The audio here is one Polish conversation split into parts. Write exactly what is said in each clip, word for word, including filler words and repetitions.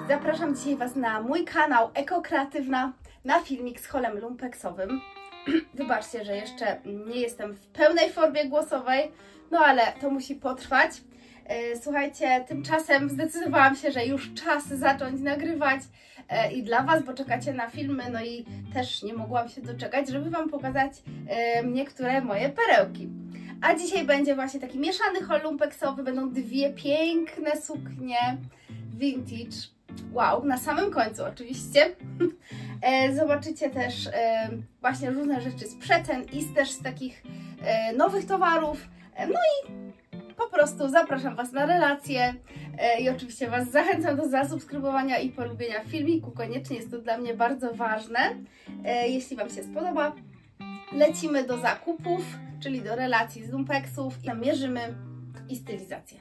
Zapraszam dzisiaj Was na mój kanał Ekokreatywna, na filmik z holem lumpeksowym. Wybaczcie, że jeszcze nie jestem w pełnej formie głosowej, no ale to musi potrwać. Słuchajcie, tymczasem zdecydowałam się, że już czas zacząć nagrywać i dla Was, bo czekacie na filmy, no i też nie mogłam się doczekać, żeby Wam pokazać niektóre moje perełki. A dzisiaj będzie właśnie taki mieszany hol lumpeksowy, będą dwie piękne suknie vintage. Wow, na samym końcu oczywiście. Zobaczycie też właśnie różne rzeczy z przecen i też z takich nowych towarów. No i po prostu zapraszam Was na relacje i oczywiście Was zachęcam do zasubskrybowania i polubienia filmiku. Koniecznie jest to dla mnie bardzo ważne. Jeśli Wam się spodoba, lecimy do zakupów, czyli do relacji z lumpeksów i namierzymy i stylizację.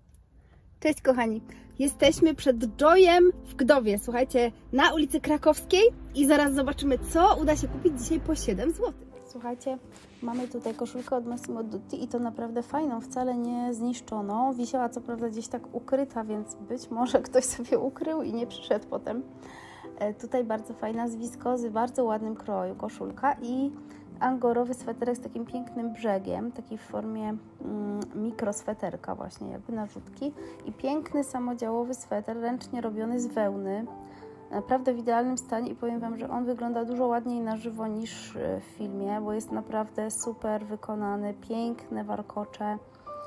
Cześć kochani, jesteśmy przed Joyem w Gdowie, słuchajcie, na ulicy Krakowskiej i zaraz zobaczymy, co uda się kupić dzisiaj po siedem złotych. Słuchajcie, mamy tutaj koszulkę od Massimo Dutti i to naprawdę fajną, wcale nie zniszczoną. Wisiała co prawda gdzieś tak ukryta, więc być może ktoś sobie ukrył i nie przyszedł potem. E, tutaj bardzo fajna z wiskozy, bardzo ładnym kroju koszulka i angorowy sweterek z takim pięknym brzegiem, taki w formie mm, mikrosweterka właśnie, jakby narzutki i piękny samodziałowy sweter, ręcznie robiony z wełny, naprawdę w idealnym stanie i powiem Wam, że on wygląda dużo ładniej na żywo niż w filmie, bo jest naprawdę super wykonany, piękne warkocze,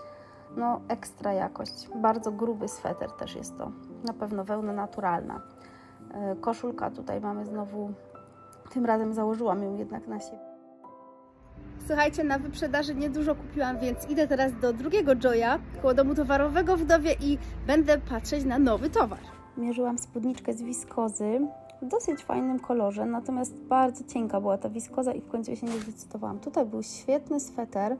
no ekstra jakość, bardzo gruby sweter też jest to, na pewno wełna naturalna. Koszulka tutaj mamy znowu, tym razem założyłam ją jednak na siebie. Słuchajcie, na wyprzedaży niedużo kupiłam, więc idę teraz do drugiego Joya, koło domu towarowego w Gdowie i będę patrzeć na nowy towar. Mierzyłam spódniczkę z wiskozy w dosyć fajnym kolorze, natomiast bardzo cienka była ta wiskoza i w końcu się nie zdecydowałam. Tutaj był świetny sweter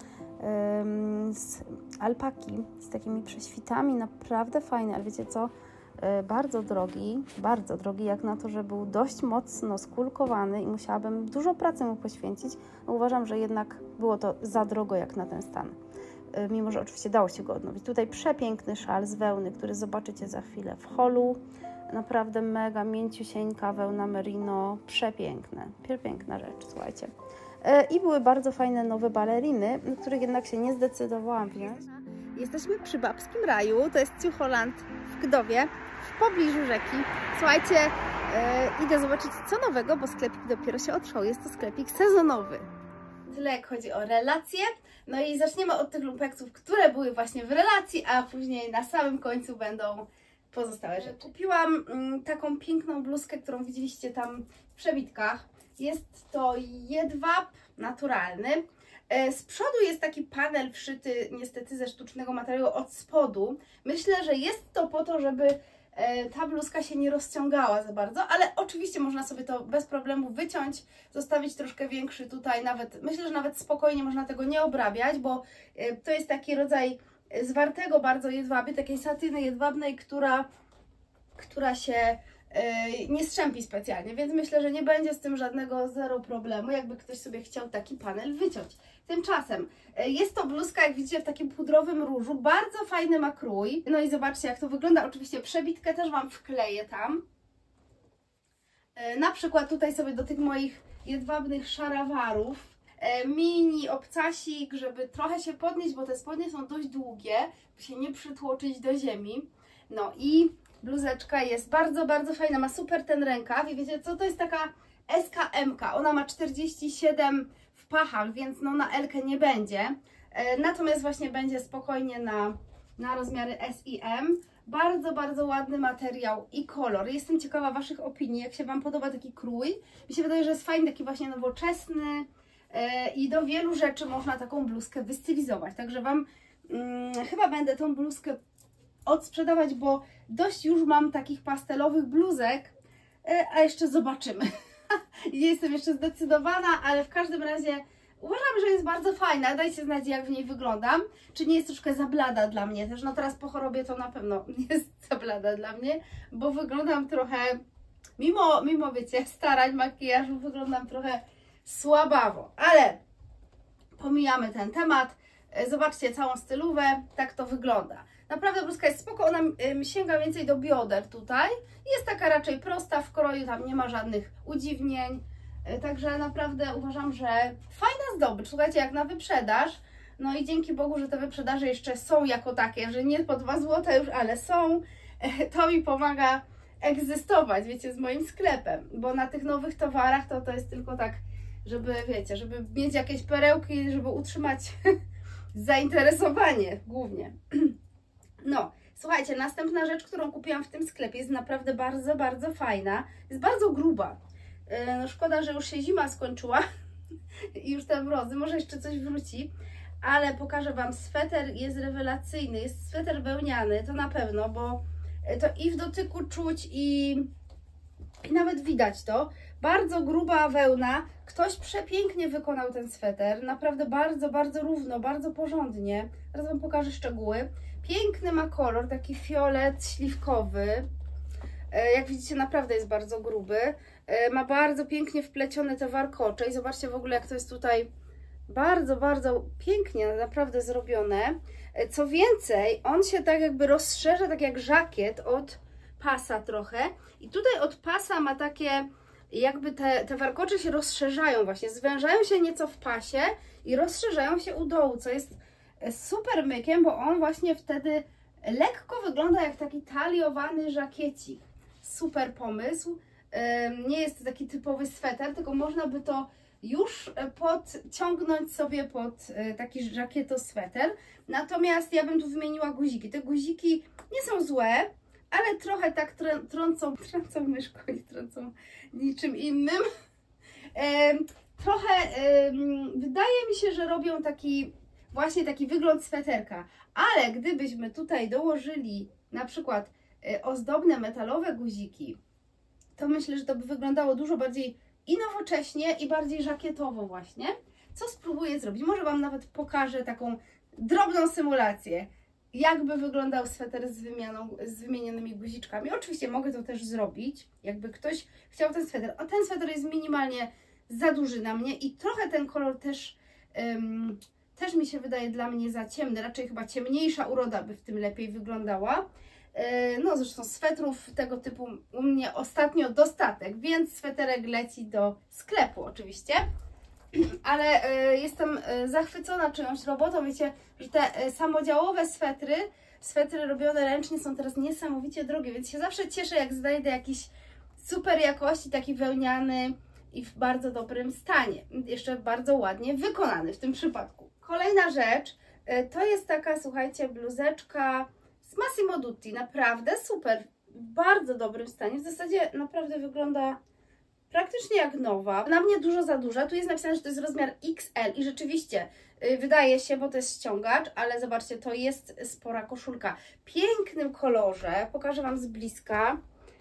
ym, z alpaki, z takimi prześwitami, naprawdę fajny, ale wiecie co? Bardzo drogi, bardzo drogi jak na to, że był dość mocno skulkowany i musiałabym dużo pracy mu poświęcić. No, uważam, że jednak było to za drogo jak na ten stan. Mimo że oczywiście dało się go odnowić. Tutaj przepiękny szal z wełny, który zobaczycie za chwilę w holu. Naprawdę mega mięciusieńka wełna merino, przepiękne, przepiękna rzecz, słuchajcie. I były bardzo fajne nowe baleriny, na których jednak się nie zdecydowałam wziąć. Jesteśmy przy Babskim Raju, to jest Ciucholand w Gdowie, w pobliżu rzeki. Słuchajcie, yy, idę zobaczyć co nowego, bo sklepik dopiero się otworzył, jest to sklepik sezonowy. Tyle jak chodzi o relacje, no i zaczniemy od tych lumpeksów, które były właśnie w relacji, a później na samym końcu będą pozostałe rzeczy. Kupiłam mm, taką piękną bluzkę, którą widzieliście tam w przebitkach. Jest to jedwab naturalny. Z przodu jest taki panel wszyty niestety ze sztucznego materiału od spodu. Myślę, że jest to po to, żeby ta bluzka się nie rozciągała za bardzo, ale oczywiście można sobie to bez problemu wyciąć, zostawić troszkę większy tutaj, nawet myślę, że nawet spokojnie można tego nie obrabiać, bo to jest taki rodzaj zwartego bardzo jedwabiu, takiej satyny jedwabnej, która, która się nie strzępi specjalnie, więc myślę, że nie będzie z tym żadnego zero problemu, jakby ktoś sobie chciał taki panel wyciąć. Tymczasem jest to bluzka, jak widzicie, w takim pudrowym różu, bardzo fajny ma krój. No i zobaczcie, jak to wygląda. Oczywiście przebitkę też Wam wkleję tam. Na przykład tutaj sobie do tych moich jedwabnych szarawarów mini obcasik, żeby trochę się podnieść, bo te spodnie są dość długie, by się nie przytłoczyć do ziemi. No i bluzeczka jest bardzo, bardzo fajna, ma super ten rękaw i wiecie co, to jest taka S K M ka, ona ma czterdzieści siedem w pachach, więc no na L kę nie będzie, e, natomiast właśnie będzie spokojnie na, na rozmiary S i M. Bardzo, bardzo ładny materiał i kolor. Jestem ciekawa Waszych opinii, jak się Wam podoba taki krój. Mi się wydaje, że jest fajny, taki właśnie nowoczesny e, i do wielu rzeczy można taką bluzkę wystylizować, także Wam mm, chyba będę tą bluzkę odsprzedawać, bo dość już mam takich pastelowych bluzek, a jeszcze zobaczymy. Nie jestem jeszcze zdecydowana, ale w każdym razie uważam, że jest bardzo fajna. Dajcie znać, jak w niej wyglądam. Czy nie jest troszkę za blada dla mnie też. No teraz po chorobie to na pewno nie jest za blada dla mnie, bo wyglądam trochę, mimo, mimo wiecie, starań makijażu, wyglądam trochę słabawo. Ale pomijamy ten temat. Zobaczcie całą stylówę, tak to wygląda. Naprawdę bluzka jest spoko, ona y, sięga więcej do bioder tutaj. Jest taka raczej prosta w kroju, tam nie ma żadnych udziwnień. Y, także naprawdę uważam, że fajna zdobycz. Słuchajcie, jak na wyprzedaż, no i dzięki Bogu, że te wyprzedaże jeszcze są jako takie, że nie po dwa złote już, ale są. Y, to mi pomaga egzystować, wiecie, z moim sklepem. Bo na tych nowych towarach to, to jest tylko tak, żeby, wiecie, żeby mieć jakieś perełki, żeby utrzymać zainteresowanie głównie. No, słuchajcie, następna rzecz, którą kupiłam w tym sklepie, jest naprawdę bardzo, bardzo fajna. Jest bardzo gruba. Yy, no szkoda, że już się zima skończyła i już te mrozy, może jeszcze coś wróci, ale pokażę Wam, sweter jest rewelacyjny, jest sweter wełniany, to na pewno, bo to i w dotyku czuć i, i nawet widać to. Bardzo gruba wełna, ktoś przepięknie wykonał ten sweter, naprawdę bardzo, bardzo równo, bardzo porządnie. Teraz Wam pokażę szczegóły. Piękny ma kolor, taki fiolet śliwkowy. Jak widzicie, naprawdę jest bardzo gruby. Ma bardzo pięknie wplecione te warkocze i zobaczcie w ogóle, jak to jest tutaj bardzo, bardzo pięknie naprawdę zrobione. Co więcej, on się tak jakby rozszerza, tak jak żakiet od pasa trochę. I tutaj od pasa ma takie, jakby te, te warkocze się rozszerzają właśnie, zwężają się nieco w pasie i rozszerzają się u dołu, co jest super mykiem, bo on właśnie wtedy lekko wygląda jak taki taliowany żakiecik. Super pomysł. Nie jest to taki typowy sweter, tylko można by to już podciągnąć sobie pod taki żakietosweter. Natomiast ja bym tu wymieniła guziki. Te guziki nie są złe, ale trochę tak trącą, trącą myszką, nie trącą niczym innym. Trochę wydaje mi się, że robią taki właśnie taki wygląd sweterka, ale gdybyśmy tutaj dołożyli na przykład ozdobne metalowe guziki, to myślę, że to by wyglądało dużo bardziej i nowocześnie, i bardziej żakietowo właśnie. Co spróbuję zrobić? Może Wam nawet pokażę taką drobną symulację, jakby wyglądał sweter z, wymianą, z wymienionymi guziczkami. Oczywiście mogę to też zrobić, jakby ktoś chciał ten sweter. A ten sweter jest minimalnie za duży na mnie i trochę ten kolor też, um, też mi się wydaje dla mnie za ciemny. Raczej chyba ciemniejsza uroda by w tym lepiej wyglądała. No zresztą swetrów tego typu u mnie ostatnio dostatek, więc sweterek leci do sklepu oczywiście. Ale jestem zachwycona czyjąś robotą. Wiecie, że te samodziałowe swetry, swetry robione ręcznie są teraz niesamowicie drogie, więc się zawsze cieszę, jak znajdę jakiś super jakości, taki wełniany i w bardzo dobrym stanie. Jeszcze bardzo ładnie wykonany w tym przypadku. Kolejna rzecz to jest taka, słuchajcie, bluzeczka z Massimo Dutti, naprawdę super, w bardzo dobrym stanie, w zasadzie naprawdę wygląda praktycznie jak nowa, na mnie dużo za duża, tu jest napisane, że to jest rozmiar X L i rzeczywiście yy, wydaje się, bo to jest ściągacz, ale zobaczcie, to jest spora koszulka, w pięknym kolorze, pokażę Wam z bliska,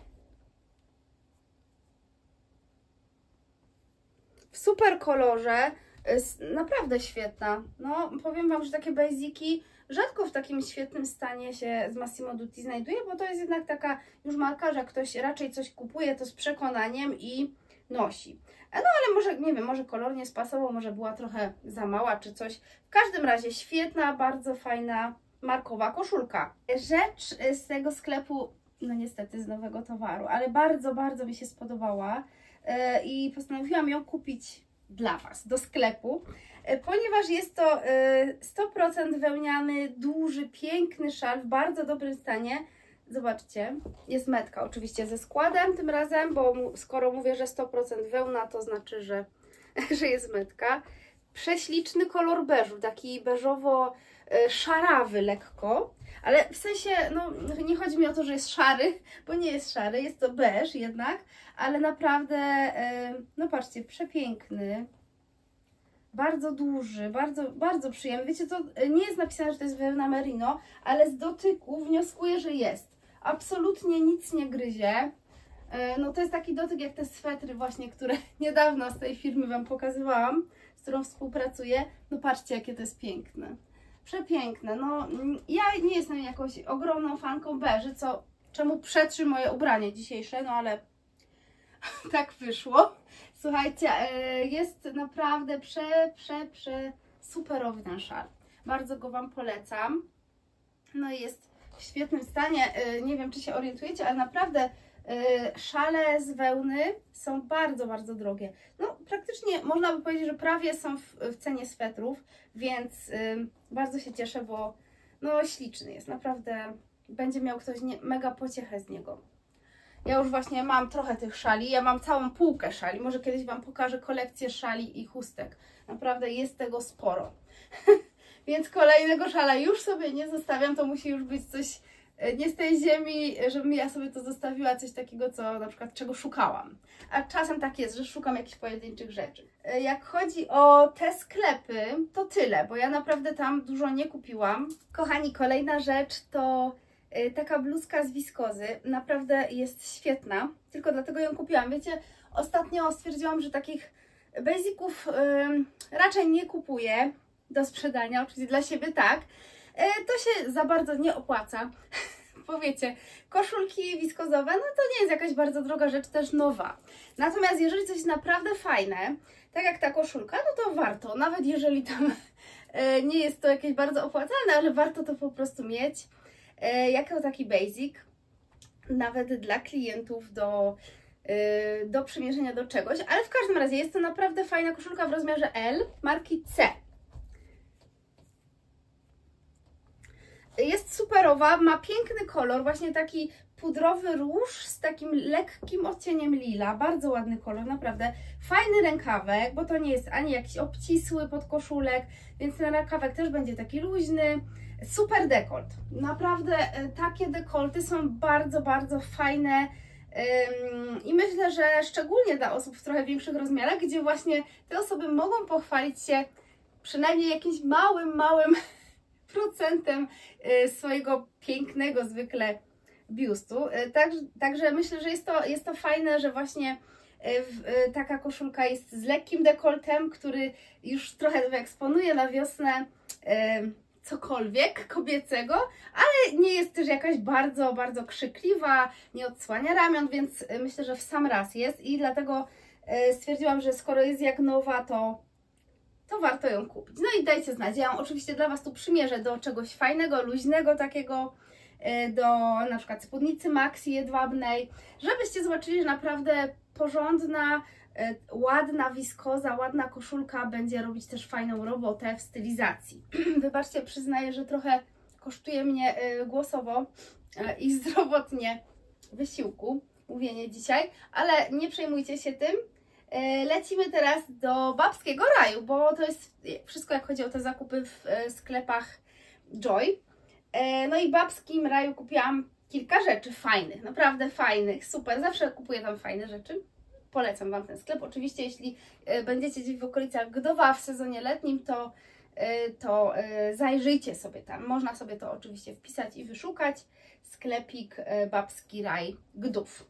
w super kolorze, yy, naprawdę świetna, no powiem Wam, że takie basiki rzadko w takim świetnym stanie się z Massimo Dutti znajduje, bo to jest jednak taka już marka, że ktoś raczej coś kupuje to z przekonaniem i nosi. No ale może, nie wiem, może kolor nie spasował, może była trochę za mała czy coś. W każdym razie świetna, bardzo fajna markowa koszulka. Rzecz z tego sklepu, no niestety z nowego towaru, ale bardzo, bardzo mi się spodobała i postanowiłam ją kupić dla Was do sklepu, ponieważ jest to sto procent wełniany, duży, piękny szal w bardzo dobrym stanie. Zobaczcie, jest metka oczywiście ze składem tym razem, bo skoro mówię, że sto procent wełna, to znaczy, że, że jest metka. Prześliczny kolor beżu, taki beżowo-szarawy lekko, ale w sensie, no nie chodzi mi o to, że jest szary, bo nie jest szary, jest to beż jednak, ale naprawdę, no patrzcie, przepiękny. Bardzo duży, bardzo, bardzo przyjemny. Wiecie, to nie jest napisane, że to jest wełna merino, ale z dotyku wnioskuję, że jest. Absolutnie nic nie gryzie. No to jest taki dotyk jak te swetry właśnie, które niedawno z tej firmy Wam pokazywałam, z którą współpracuję. No patrzcie, jakie to jest piękne. Przepiękne. No ja nie jestem jakąś ogromną fanką beży, co czemu przetrzy moje ubranie dzisiejsze, no ale tak wyszło. Słuchajcie, jest naprawdę prze, prze, prze superowy ten szal. Bardzo go Wam polecam. No i jest w świetnym stanie. Nie wiem, czy się orientujecie, ale naprawdę szale z wełny są bardzo, bardzo drogie. No praktycznie można by powiedzieć, że prawie są w, w cenie swetrów, więc bardzo się cieszę, bo no śliczny jest. Naprawdę będzie miał ktoś nie, mega pociechę z niego. Ja już właśnie mam trochę tych szali, ja mam całą półkę szali. Może kiedyś Wam pokażę kolekcję szali i chustek. Naprawdę jest tego sporo. Więc kolejnego szala już sobie nie zostawiam, to musi już być coś nie z tej ziemi, żebym ja sobie to zostawiła, coś takiego, co na przykład czego szukałam. A czasem tak jest, że szukam jakichś pojedynczych rzeczy. Jak chodzi o te sklepy, to tyle, bo ja naprawdę tam dużo nie kupiłam. Kochani, kolejna rzecz to taka bluzka z wiskozy. Naprawdę jest świetna, tylko dlatego ją kupiłam. Wiecie, ostatnio stwierdziłam, że takich basiców yy, raczej nie kupuję do sprzedania, oczywiście dla siebie tak. Yy, to się za bardzo nie opłaca. Bo wiecie, koszulki wiskozowe, no to nie jest jakaś bardzo droga rzecz, też nowa. Natomiast jeżeli coś jest naprawdę fajne, tak jak ta koszulka, no to warto, nawet jeżeli tam yy, nie jest to jakieś bardzo opłacalne, ale warto to po prostu mieć. Jako taki basic, nawet dla klientów do, yy, do przymierzenia do czegoś, ale w każdym razie jest to naprawdę fajna koszulka w rozmiarze L marki C. Jest superowa, ma piękny kolor, właśnie taki pudrowy róż z takim lekkim odcieniem lila, bardzo ładny kolor, naprawdę. Fajny rękawek, bo to nie jest ani jakiś obcisły podkoszulek, więc ten rękawek też będzie taki luźny. Super dekolt. Naprawdę takie dekolty są bardzo, bardzo fajne i myślę, że szczególnie dla osób w trochę większych rozmiarach, gdzie właśnie te osoby mogą pochwalić się przynajmniej jakimś małym, małym procentem swojego pięknego zwykle biustu. Także, także myślę, że jest to, jest to fajne, że właśnie taka koszulka jest z lekkim dekoltem, który już trochę wyeksponuje na wiosnę cokolwiek kobiecego, ale nie jest też jakaś bardzo, bardzo krzykliwa, nie odsłania ramion, więc myślę, że w sam raz jest i dlatego stwierdziłam, że skoro jest jak nowa, to, to warto ją kupić. No i dajcie znać, ja ją oczywiście dla Was tu przymierzę do czegoś fajnego, luźnego takiego, do na przykład spódnicy maxi jedwabnej, żebyście zobaczyli, że naprawdę porządna, ładna wiskoza, ładna koszulka będzie robić też fajną robotę w stylizacji. Wybaczcie, przyznaję, że trochę kosztuje mnie głosowo i zdrowotnie wysiłku mówienie dzisiaj, ale nie przejmujcie się tym. Lecimy teraz do babskiego raju, bo to jest wszystko, jak chodzi o te zakupy w sklepach Joy. No i w babskim raju kupiłam kilka rzeczy fajnych, naprawdę fajnych, super, zawsze kupuję tam fajne rzeczy. Polecam Wam ten sklep. Oczywiście, jeśli będziecie gdzieś w okolicach Gdowa w sezonie letnim, to, to zajrzyjcie sobie tam. Można sobie to oczywiście wpisać i wyszukać. Sklepik Babski Raj Gdów.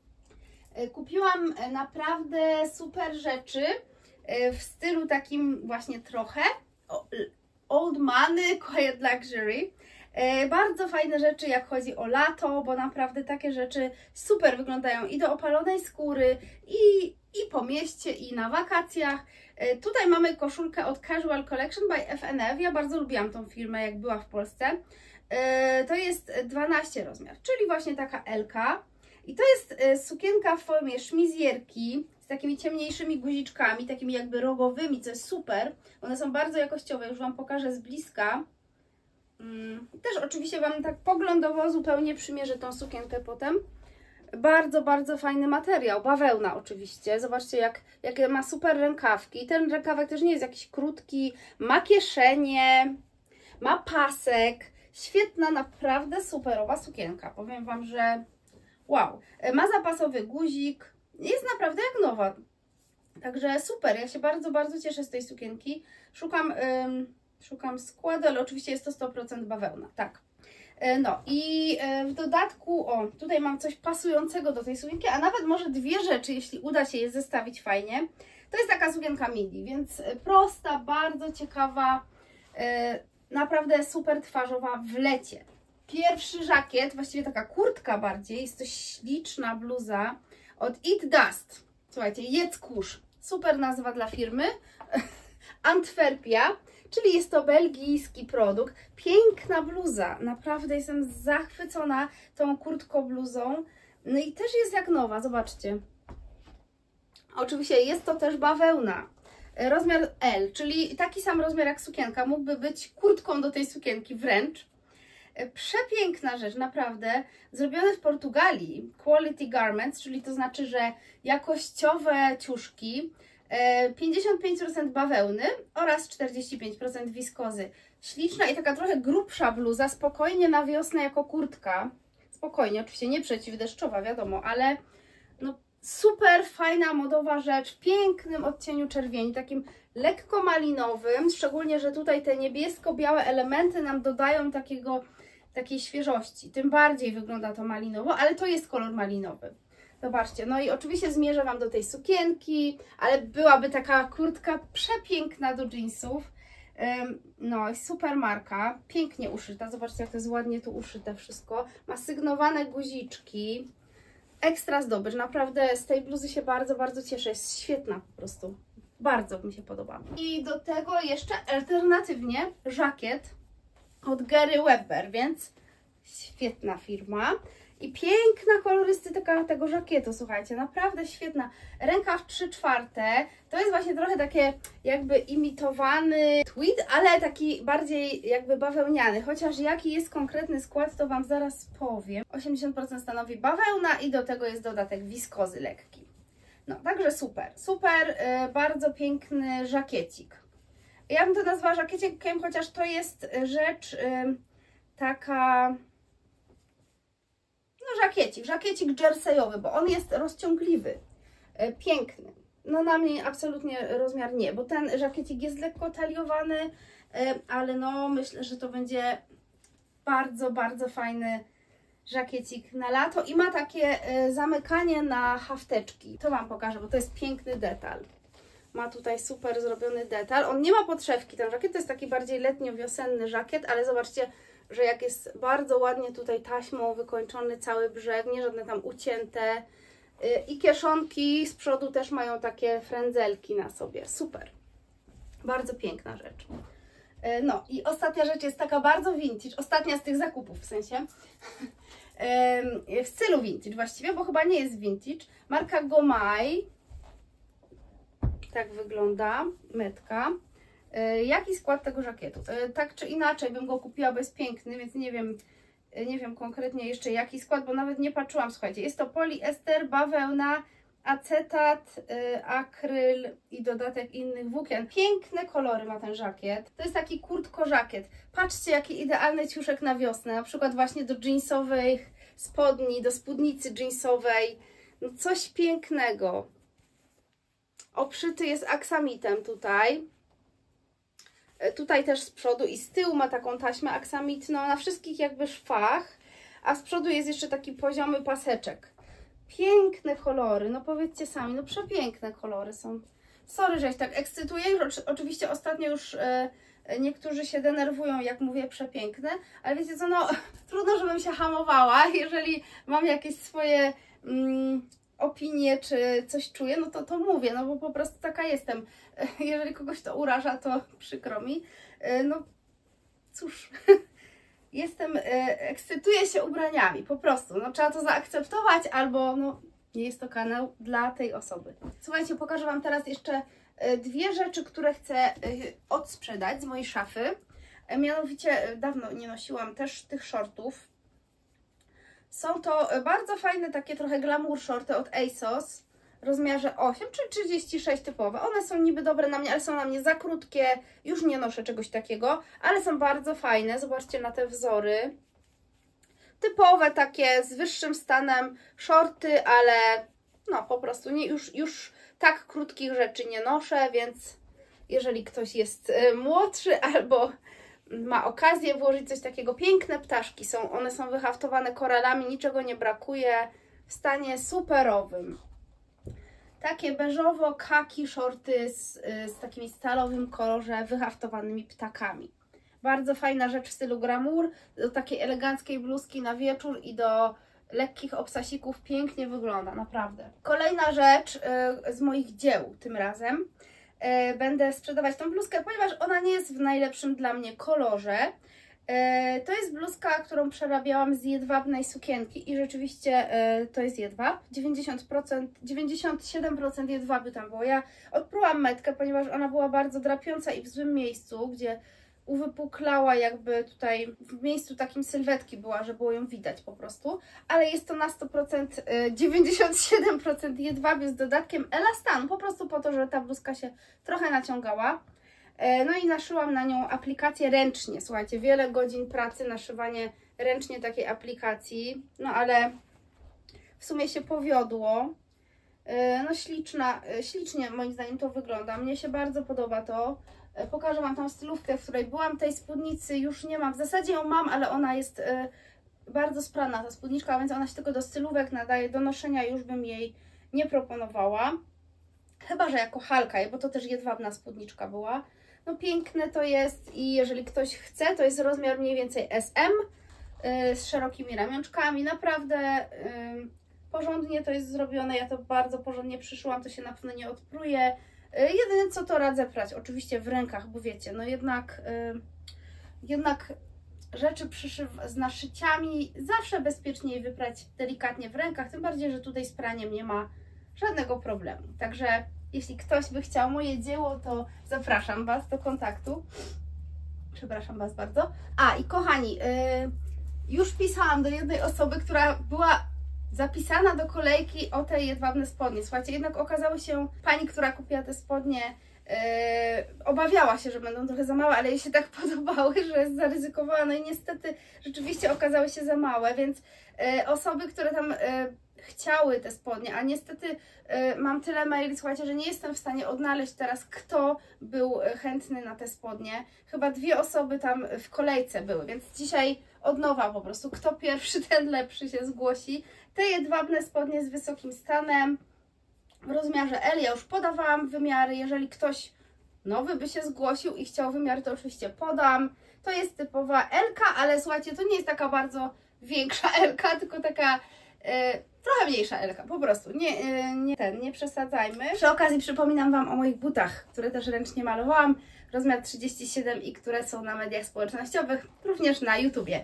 Kupiłam naprawdę super rzeczy w stylu takim właśnie trochę old money, quiet luxury. Bardzo fajne rzeczy, jak chodzi o lato, bo naprawdę takie rzeczy super wyglądają i do opalonej skóry, i, i po mieście, i na wakacjach. Tutaj mamy koszulkę od Casual Collection by F N F. Ja bardzo lubiłam tą firmę, jak była w Polsce. To jest dwanaście rozmiar, czyli właśnie taka L-ka. I to jest sukienka w formie szmizjerki z takimi ciemniejszymi guziczkami, takimi jakby rogowymi, co jest super. One są bardzo jakościowe, już Wam pokażę z bliska. Też oczywiście Wam tak poglądowo zupełnie przymierzę tą sukienkę potem. Bardzo, bardzo fajny materiał, bawełna oczywiście. Zobaczcie, jak, jakie ma super rękawki. Ten rękawek też nie jest jakiś krótki, ma kieszenie, ma pasek. Świetna, naprawdę superowa sukienka. Powiem Wam, że wow. Ma zapasowy guzik, jest naprawdę jak nowa. Także super, ja się bardzo, bardzo cieszę z tej sukienki. Szukam... Ym, Szukam składu, ale oczywiście jest to sto procent bawełna, tak. No i w dodatku, o, tutaj mam coś pasującego do tej sukienki, a nawet może dwie rzeczy, jeśli uda się je zestawić fajnie. To jest taka sukienka midi, więc prosta, bardzo ciekawa, naprawdę super twarzowa w lecie. Pierwszy żakiet, właściwie taka kurtka bardziej, jest to śliczna bluza od Eat Dust. Słuchajcie, jedz kurz, super nazwa dla firmy. Antwerpia, czyli jest to belgijski produkt. Piękna bluza, naprawdę jestem zachwycona tą kurtką bluzą. No i też jest jak nowa, zobaczcie. Oczywiście jest to też bawełna. Rozmiar L, czyli taki sam rozmiar jak sukienka, mógłby być kurtką do tej sukienki wręcz. Przepiękna rzecz, naprawdę. Zrobione w Portugalii, Quality Garments, czyli to znaczy, że jakościowe ciuszki, pięćdziesiąt pięć procent bawełny oraz czterdzieści pięć procent wiskozy. Śliczna i taka trochę grubsza bluza, spokojnie na wiosnę jako kurtka. Spokojnie, oczywiście nie przeciwdeszczowa, wiadomo, ale no super fajna, modowa rzecz, w pięknym odcieniu czerwieni, takim lekko malinowym, szczególnie, że tutaj te niebiesko-białe elementy nam dodają takiego, takiej świeżości. Tym bardziej wygląda to malinowo, ale to jest kolor malinowy. Zobaczcie, no i oczywiście zmierzę Wam do tej sukienki, ale byłaby taka kurtka przepiękna do jeansów. No, super marka, pięknie uszyta. Zobaczcie, jak to jest ładnie tu uszyte wszystko. Ma sygnowane guziczki. Ekstra zdobycz, naprawdę z tej bluzy się bardzo, bardzo cieszę. Jest świetna po prostu. Bardzo mi się podoba. I do tego jeszcze alternatywnie żakiet od Gary Webber, więc świetna firma. I piękna kolorystyka tego żakietu, słuchajcie, naprawdę świetna. Rękaw trzy czwarte, to jest właśnie trochę takie jakby imitowany tweed, ale taki bardziej jakby bawełniany. Chociaż jaki jest konkretny skład, to Wam zaraz powiem. osiemdziesiąt procent stanowi bawełna i do tego jest dodatek wiskozy lekki. No, także super, super, yy, bardzo piękny żakiecik. Ja bym to nazwała żakiecikiem, chociaż to jest rzecz yy, taka... No żakiecik, żakiecik jerseyowy, bo on jest rozciągliwy, yy, piękny. No na mnie absolutnie rozmiar nie, bo ten żakiecik jest lekko taliowany, yy, ale no myślę, że to będzie bardzo, bardzo fajny żakiecik na lato i ma takie y, zamykanie na hafteczki. To Wam pokażę, bo to jest piękny detal. Ma tutaj super zrobiony detal. On nie ma podszewki, ten żakiet to jest taki bardziej letnio-wiosenny żakiet, ale zobaczcie, że jak jest bardzo ładnie tutaj taśmą wykończony cały brzeg, nie żadne tam ucięte. Y, I kieszonki z przodu też mają takie frędzelki na sobie. Super. Bardzo piękna rzecz. Y, no i ostatnia rzecz jest taka bardzo vintage, ostatnia z tych zakupów w sensie. W stylu vintage właściwie, bo chyba nie jest vintage. Marka Gomaj. Tak wygląda metka. Jaki skład tego żakietu? Tak czy inaczej bym go kupiła, bo jest piękny, więc nie wiem, nie wiem konkretnie jeszcze jaki skład, bo nawet nie patrzyłam, słuchajcie. Jest to poliester, bawełna, acetat, akryl i dodatek innych włókien. Piękne kolory ma ten żakiet. To jest taki kurtko-żakiet. Patrzcie, jaki idealny ciuszek na wiosnę, na przykład właśnie do jeansowych spodni, do spódnicy jeansowej. No coś pięknego. Obszyty jest aksamitem tutaj. Tutaj też z przodu i z tyłu ma taką taśmę aksamitną na wszystkich jakby szwach, a z przodu jest jeszcze taki poziomy paseczek. Piękne kolory, no powiedzcie sami, no przepiękne kolory są. Sorry, że się tak ekscytuję, oczywiście ostatnio już e, niektórzy się denerwują, jak mówię przepiękne, ale wiecie co, no trudno, żebym się hamowała, jeżeli mam jakieś swoje mm, opinie, czy coś czuję, no to to mówię, no bo po prostu taka jestem. Jeżeli kogoś to uraża, to przykro mi. E, no cóż... Jestem, e, ekscytuję się ubraniami, po prostu, no trzeba to zaakceptować, albo no nie jest to kanał dla tej osoby. Słuchajcie, pokażę Wam teraz jeszcze e, dwie rzeczy, które chcę e, odsprzedać z mojej szafy. E, mianowicie e, dawno nie nosiłam też tych shortów. Są to e, bardzo fajne takie trochę glamour shorty od ASOS w rozmiarze osiem czy trzydzieści sześć typowe. One są niby dobre na mnie, ale są na mnie za krótkie. Już nie noszę czegoś takiego, ale są bardzo fajne. Zobaczcie na te wzory. Typowe takie z wyższym stanem shorty, ale no po prostu nie, już, już tak krótkich rzeczy nie noszę, więc jeżeli ktoś jest młodszy albo ma okazję włożyć coś takiego, piękne ptaszki są. One są wyhaftowane koralami, niczego nie brakuje, w stanie superowym. Takie beżowo-kaki shorty z, z takimi stalowym kolorze wyhaftowanymi ptakami. Bardzo fajna rzecz w stylu glamour, do takiej eleganckiej bluzki na wieczór i do lekkich obsasików pięknie wygląda, naprawdę. Kolejna rzecz y, z moich dzieł tym razem. e, będę sprzedawać tą bluzkę, ponieważ ona nie jest w najlepszym dla mnie kolorze. E, to jest bluzka, którą przerabiałam z jedwabnej sukienki i rzeczywiście e, to jest jedwab. dziewięćdziesiąt procent, dziewięćdziesiąt siedem procent jedwaby tam było. Ja odprułam metkę, ponieważ ona była bardzo drapiąca i w złym miejscu, gdzie uwypuklała jakby tutaj w miejscu takim sylwetki była, że było ją widać po prostu, ale jest to na sto procent, dziewięćdziesiąt siedem procent jedwabiu z dodatkiem elastanu, po prostu po to, że ta bluzka się trochę naciągała. No i naszyłam na nią aplikację ręcznie, słuchajcie, wiele godzin pracy, naszywanie ręcznie takiej aplikacji, no ale w sumie się powiodło. No śliczna, ślicznie moim zdaniem to wygląda, mnie się bardzo podoba to. Pokażę Wam tą stylówkę, w której byłam. Tej spódnicy już nie mam. W zasadzie ją mam, ale ona jest y, bardzo sprawna, ta spódniczka, więc ona się tylko do stylówek nadaje. Do noszenia już bym jej nie proponowała. Chyba że jako halka, bo to też jedwabna spódniczka była. No piękne to jest i jeżeli ktoś chce, to jest rozmiar mniej więcej S M y, z szerokimi ramionczkami. Naprawdę y, porządnie to jest zrobione. Ja to bardzo porządnie przyszyłam, to się na pewno nie odpruje. Jedyne co to radzę prać, oczywiście w rękach, bo wiecie, no jednak, yy, jednak rzeczy przyszyw z naszyciami zawsze bezpieczniej wyprać delikatnie w rękach, tym bardziej, że tutaj z praniem nie ma żadnego problemu. Także jeśli ktoś by chciał moje dzieło, to zapraszam Was do kontaktu. Przepraszam Was bardzo. A i kochani, yy, już pisałam do jednej osoby, która była zapisana do kolejki o te jedwabne spodnie. Słuchajcie, jednak okazało się, pani, która kupiła te spodnie, yy, obawiała się, że będą trochę za małe, ale jej się tak podobały, że zaryzykowała. No i niestety rzeczywiście okazały się za małe, więc yy, osoby, które tam yy, chciały te spodnie, a niestety yy, mam tyle maili, słuchajcie, że nie jestem w stanie odnaleźć teraz, kto był chętny na te spodnie. Chyba dwie osoby tam w kolejce były, więc dzisiaj od nowa po prostu, kto pierwszy, ten lepszy się zgłosi. Te jedwabne spodnie z wysokim stanem w rozmiarze L, ja już podawałam wymiary, jeżeli ktoś nowy by się zgłosił i chciał wymiar, to oczywiście podam. To jest typowa L-ka, ale słuchajcie, to nie jest taka bardzo większa L-ka, tylko taka e, trochę mniejsza L-ka, po prostu, nie, e, nie, ten, nie przesadzajmy. Przy okazji przypominam Wam o moich butach, które też ręcznie malowałam, rozmiar trzydzieści siedem i które są na mediach społecznościowych, również na YouTubie.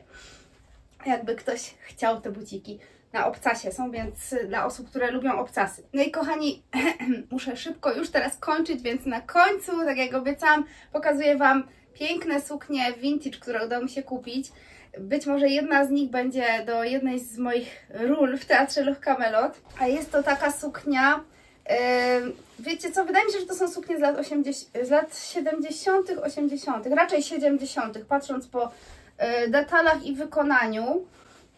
Jakby ktoś chciał te buciki. Na obcasie są, więc dla osób, które lubią obcasy. No i kochani, muszę szybko już teraz kończyć, więc na końcu, tak jak obiecałam, pokazuję Wam piękne suknie vintage, które udało mi się kupić. Być może jedna z nich będzie do jednej z moich ról w Teatrze Loch Camelot. A jest to taka suknia, yy, wiecie co, wydaje mi się, że to są suknie z lat, osiemdziesiątych, z lat siedemdziesiątych, osiemdziesiątych, raczej siedemdziesiątych, patrząc po yy, detalach i wykonaniu.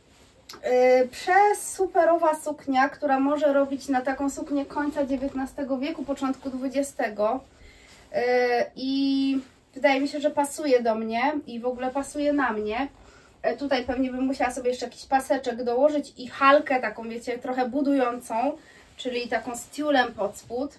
Yy, Przesuperowa suknia, która może robić na taką suknię końca dziewiętnastego wieku, początku dwudziestego. Yy, I wydaje mi się, że pasuje do mnie i w ogóle pasuje na mnie. Yy, tutaj pewnie bym musiała sobie jeszcze jakiś paseczek dołożyć i halkę taką, wiecie, trochę budującą, czyli taką z tiulem pod spód.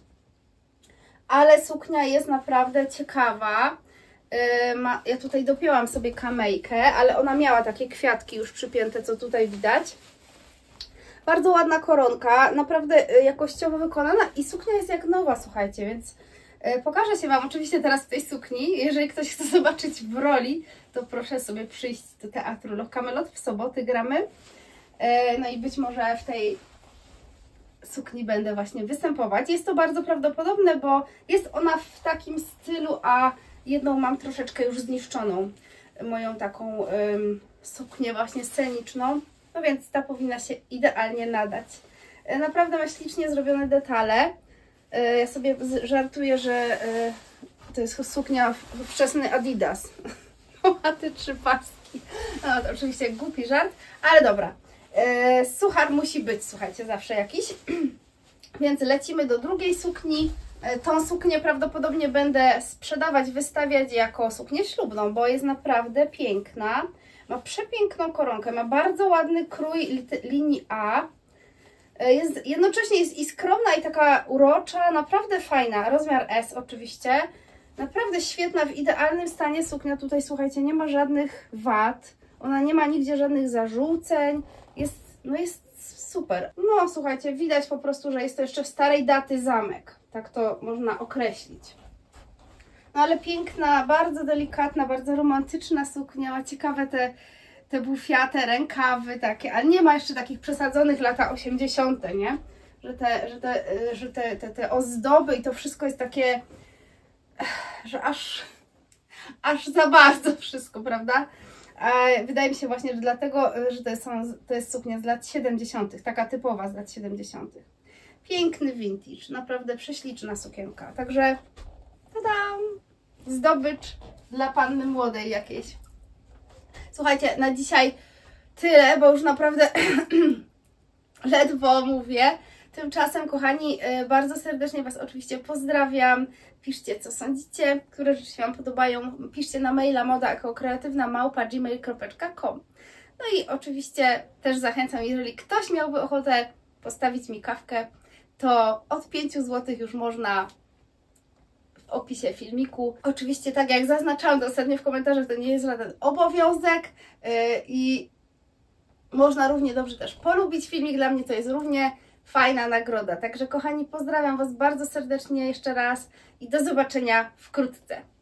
Ale suknia jest naprawdę ciekawa. Ma, ja tutaj dopięłam sobie kamejkę, ale ona miała takie kwiatki już przypięte, co tutaj widać. Bardzo ładna koronka, naprawdę jakościowo wykonana i suknia jest jak nowa, słuchajcie, więc pokażę się Wam oczywiście teraz w tej sukni. Jeżeli ktoś chce zobaczyć w roli, to proszę sobie przyjść do Teatru Loch Camelot, w soboty gramy. No i być może w tej sukni będę właśnie występować. Jest to bardzo prawdopodobne, bo jest ona w takim stylu, a jedną mam troszeczkę już zniszczoną, moją taką ym, suknię właśnie sceniczną, no więc ta powinna się idealnie nadać. E, naprawdę ma ślicznie zrobione detale. E, ja sobie żartuję, że e, to jest suknia wczesny Adidas. Ma te trzy paski. No to oczywiście głupi żart, ale dobra. E, suchar musi być, słuchajcie, zawsze jakiś. Więc lecimy do drugiej sukni. Tą suknię prawdopodobnie będę sprzedawać, wystawiać jako suknię ślubną, bo jest naprawdę piękna. Ma przepiękną koronkę, ma bardzo ładny krój linii A. Jest, jednocześnie jest i skromna, i taka urocza, naprawdę fajna. Rozmiar S oczywiście. Naprawdę świetna, w idealnym stanie suknia. Tutaj, słuchajcie, nie ma żadnych wad. Ona nie ma nigdzie żadnych zarzuceń. Jest, no jest super. No słuchajcie, widać po prostu, że jest to jeszcze w starej daty zamek. Tak to można określić. No ale piękna, bardzo delikatna, bardzo romantyczna suknia, ma ciekawe te, te bufiate, rękawy takie, ale nie ma jeszcze takich przesadzonych lata osiemdziesiąte, nie? Że te, że te, że te, te, te ozdoby i to wszystko jest takie, że aż, aż za bardzo wszystko, prawda? Wydaje mi się właśnie, że dlatego, że to, są, to jest suknia z lat siedemdziesiątych, taka typowa z lat siedemdziesiątych. Piękny vintage, naprawdę prześliczna sukienka. Także tadam, zdobycz dla panny młodej jakiejś. Słuchajcie, na dzisiaj tyle, bo już naprawdę ledwo mówię. Tymczasem, kochani, bardzo serdecznie Was oczywiście pozdrawiam. Piszcie, co sądzicie, które rzeczy się Wam podobają. Piszcie na maila moda eko kreatywna małpa gmail kropka com. No i oczywiście też zachęcam, jeżeli ktoś miałby ochotę postawić mi kawkę, to od pięciu złotych już można w opisie filmiku. Oczywiście, tak jak zaznaczałam to ostatnio w komentarzach, to nie jest żaden obowiązek yy, i można równie dobrze też polubić filmik. Dla mnie to jest równie fajna nagroda. Także kochani, pozdrawiam Was bardzo serdecznie jeszcze raz i do zobaczenia wkrótce.